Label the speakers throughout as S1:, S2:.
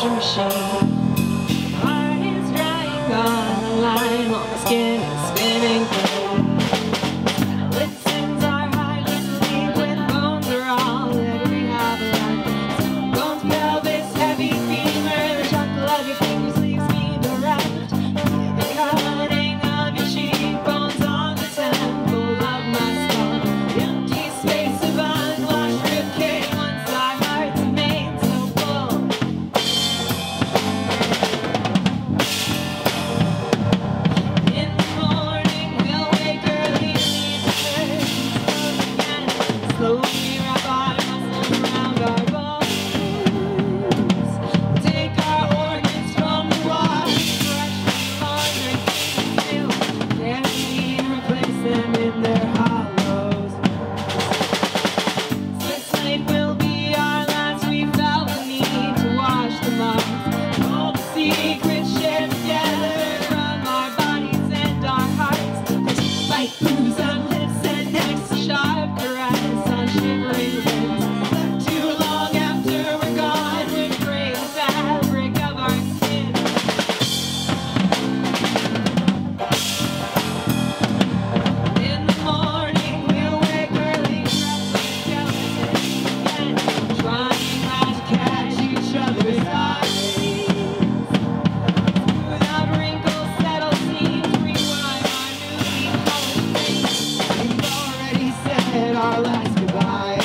S1: washing machine. Heart is drying on the line while my skin is spinning through. Listens are highly sleep when bones are all that we have left. Bones, pelvis, heavy femur, the chuckle of your fingers leaves me bereft. The cutting of your cheekbones on the temple of my skull. The empty space of unwashed ribcage once our hearts remain so full. In the morning we'll wake early and leave the curtains closed again. Slowly wrap our muscles around our bones. Take our organs from the wash, brush them laundry still. Carefully replace them in their hollows. This night will be our last. We felt the need to wash them off. All the secrets shared together from our bodies and our hearts. Like booze on lips and necks, sharp caress on shivering lips. Left too long after we're gone, would break the fabric of our skin. In the morning we'll wake early, wrestling skeletons again, trying not to catch each other's eyes. Without wrinkles, settle seams, rewind our newly polished face. We've already said our last goodbyes.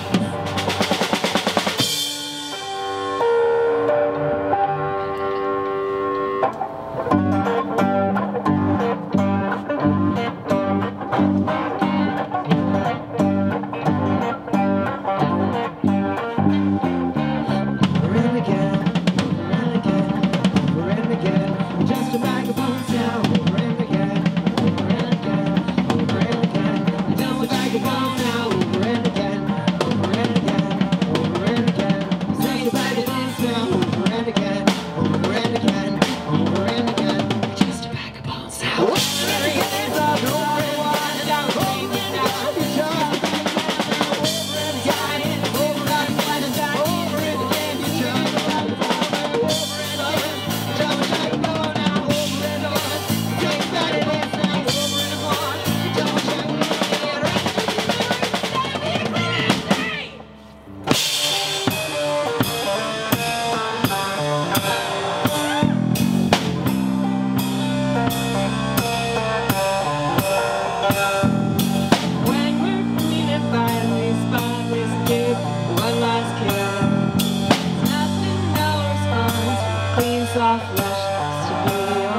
S1: Over and again, over and again, we're just a bag of bones now. Over and again, over and again, over and again, we're just a bag of bones now. Over and again, over and again, over and again, we're just a bag of bones now. Over and again, over and again, over and again, we're just a bag of bones now. Over and again, when we're clean and finally spotless, kid, one last kiss. Nothing, no response. Clean, soft flesh, to be